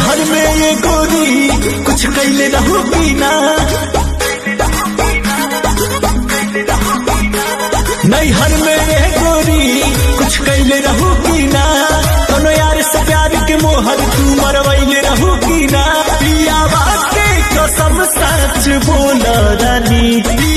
हर में ये गोरी कुछ कैले रहू की ना, नहीं हर में ये गोरी कुछ कैले रहू की ना, दोनों यार से प्यार के मोहर तू मरवैले रहू की ना। पिया बात के कसम सच बोल रानी।